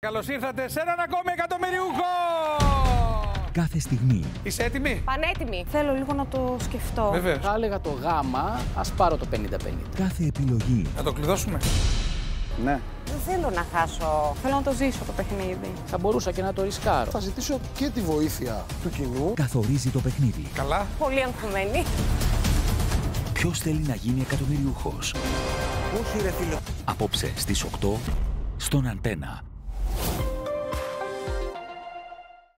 Καλώς ήρθατε σε έναν ακόμη εκατομμυριούχο! Κάθε στιγμή. Είσαι έτοιμη? Πανέτοιμη. Θέλω λίγο να το σκεφτώ. Βεβαίως. Θα έλεγα το γάμα, ας πάρω το 50-50. Κάθε επιλογή. Να το κλειδώσουμε. Ναι. Δεν θέλω να χάσω. Θέλω να το ζήσω το παιχνίδι. Θα μπορούσα και να το ρισκάρω. Θα ζητήσω και τη βοήθεια του κοινού. Καθορίζει το παιχνίδι. Καλά. Πολύ αγχωμένη. Ποιος θέλει να γίνει εκατομμυριούχος? Όχι ρε φίλε. Απόψε στις 8 στον Αντένα.